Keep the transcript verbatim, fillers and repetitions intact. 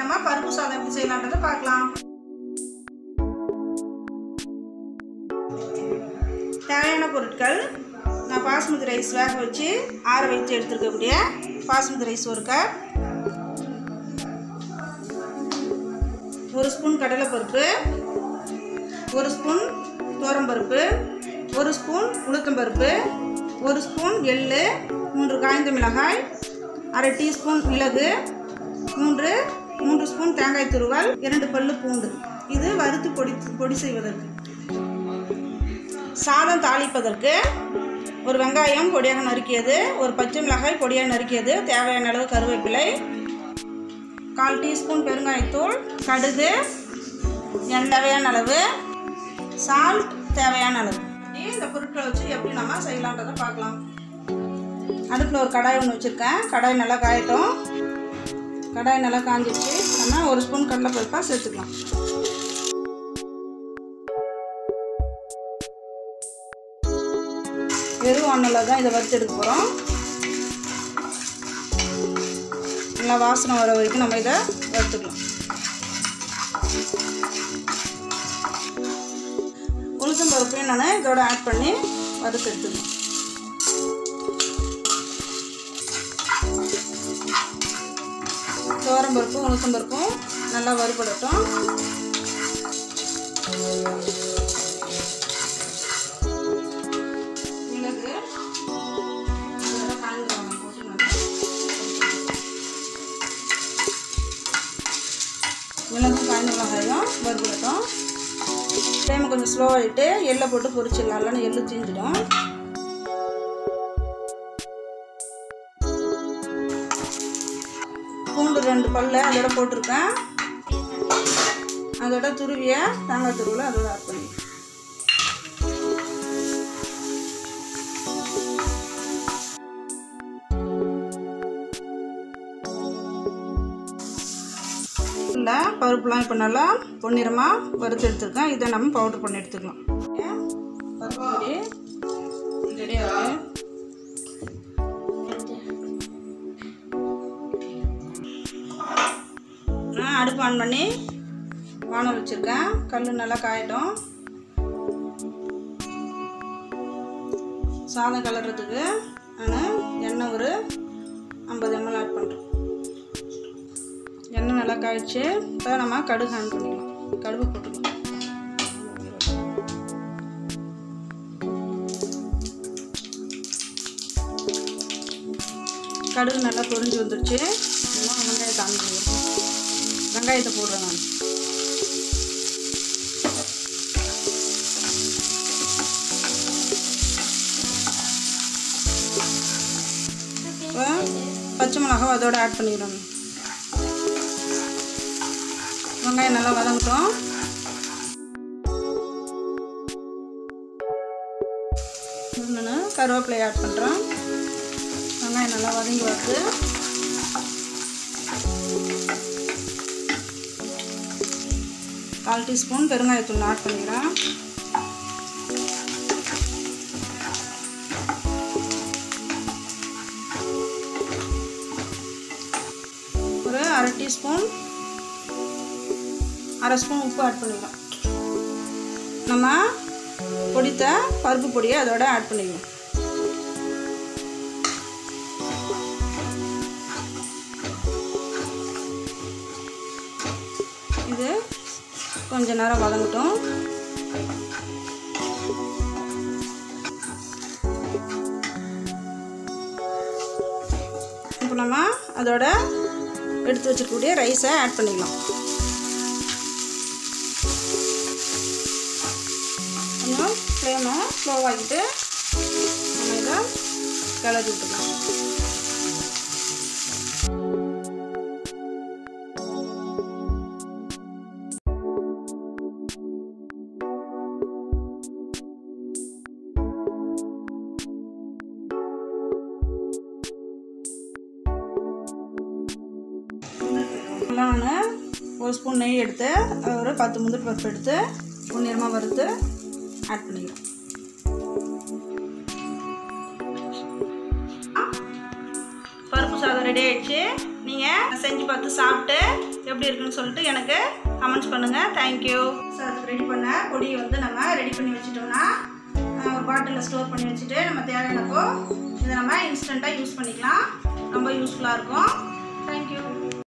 நம்ம பருப்பு சாதம் எப்படி செய்யலாம்ன்றதை பார்க்கலாம். தேவையான பொருட்கள்: நான் பாஸ்மதி ரைஸ் வேக வச்சு ஆற வச்சு எடுத்துருக்கக்கூடிய பாஸ்மதி ரைஸ் ஒரு கப், ஒரு ஸ்பூன் கடலைப்பருப்பு, ஒரு ஸ்பூன் துவரம்பருப்பு, ஒரு ஸ்பூன் உளுத்தம்பருப்பு, ஒரு ஸ்பூன் எள்ளு, மூன்று காய்ந்த மிளகாய், அரை டீஸ்பூன் மிளகு, மூன்று மூன்று ஸ்பூன் தேங்காய் துருவல், இரண்டு பல்லு பூண்டு. இது வறுத்து பொடி பொடி செய்வதற்கு. சாதம் தாளிப்பதற்கு ஒரு வெங்காயம் பொடியாக நறுக்கியது, ஒரு பச்சை மிளகாய் பொடியாக நறுக்கியது, தேவையான அளவு கருவேப்பிலை, கால் டீஸ்பூன் பெருங்காயத்தூள், கடுகு, எண்ணெய் தேவையான அளவு, சால்ட் தேவையான அளவு. இந்த பொருட்களை வச்சு எப்படி நம்ம செய்யலான்றதை பார்க்கலாம். அடுப்பில் ஒரு கடாய் ஒன்று வச்சுருக்கேன். கடாய் நல்லா காயட்டும். கடாய் நல்லா காஞ்சிச்சு. நம்ம ஒரு ஸ்பூன் கடலைப்பருப்பாக சேர்த்துக்கலாம். வெறும் வாணலில் தான் இதை வறுத்து எடுக்க போகிறோம். நல்லா வாசனை வர வரைக்கும் நம்ம இதை வறுத்துக்கலாம். உளுத்தம் பருப்பையும் நான் இதோட ஆட் பண்ணி வறுத்து எடுத்துக்கலாம். துவரம் பருப்பும் உளுத்தம் பருப்பும் நல்லா வறுபடட்டும். மிளகு போட்டு மிளகு காய்ந்த மிளகாயும் வறுபடட்டும். டைம் கொஞ்சம் ஸ்லோவாகிட்டு எள்ளை போட்டு பொரிச்சிடலாம். இல்லைன்னா எள்ளு தீஞ்சிடும். பூண்டு ரெண்டு பல்ல அதோட போட்டிருக்கேன். அதோட துருவிய தேங்காய் துருவில் அதோட ஆட் பண்ணி இல்லை பருப்புலாம் இப்போ நல்லா பொன்னிறமாக வறுத்து எடுத்துருக்கேன். இதை நம்ம பவுடர் பண்ணி எடுத்துக்கலாம். பருப்பு பொடி ரெடியாக நான் அடுப்பு ஆன் பண்ணி வானல் வச்சுருக்கேன். கல் நல்லா காயட்டும். சாதம் கலர்றதுக்கு நான் எண்ணெய் ஒரு ஐம்பது எம்எல் ஆட் பண்ணுறேன். எண்ணெய் நல்லா காய்ச்சி இப்போ நம்ம கடுகு ஆன் பண்ணிக்கலாம். கடுகு போட்டுக்கலாம். கடுகு நல்லா பொரிஞ்சு வந்துடுச்சு. வெங்காயத்தை ஆன் பண்ணிடுறேன். வெங்காயத்தை போடுறேன் நான். இப்போ பச்சை மிளகாய் அதோட ஆட் பண்ணிடுறேன். வெங்காயம் நல்லா வதங்கட்டும். நான் கருவேப்பிலை ஆட் பண்ணுறேன். வெங்காயம் நல்லா வதங்கி வருது. கால் டீஸ்பூன் பெருங்காயத்தூள் ஆட் பண்ணிக்கிறேன். ஒரு அரை டீஸ்பூன் அரை ஸ்பூன் உப்பு ஆட் பண்ணிக்கலாம். நம்ம பொடித்த பருப்பு பொடியை அதோட ஆட் பண்ணிக்கலாம். இது கொஞ்ச நேரம் வதங்கட்டும். இப்போ நம்ம அதோட எடுத்து வச்சுக்கூடிய ரைஸை ஆட் பண்ணிக்கலாம். கொஞ்சம் ஃப்ளேமை ஸ்லோவாகிட்டு நம்ம இதை கிளறி விட்டுக்கலாம். நான் ஒரு ஸ்பூன் நெய் எடுத்து ஒரு பத்து முந்திரி பருப்பு எடுத்து பொன்னிறமாக வறுத்து ஆட் பண்ணிக்கிறேன். பருப்பு சாதம் ரெடி ஆயிடுச்சு. நீங்கள் செஞ்சு பார்த்து சாப்பிட்டு எப்படி இருக்குன்னு சொல்லிட்டு எனக்கு கமெண்ட்ஸ் பண்ணுங்கள். தேங்க்யூ. ஸோ அதுக்கு ரெடி பண்ண பொடியை வந்து நம்ம ரெடி பண்ணி வச்சுட்டோம்னா ஒரு பாட்டிலில் ஸ்டோர் பண்ணி வச்சுட்டு நம்ம தேவையானப்போ இதை நம்ம இன்ஸ்டண்ட்டாக யூஸ் பண்ணிக்கலாம். ரொம்ப யூஸ்ஃபுல்லாக இருக்கும். தேங்க்யூ.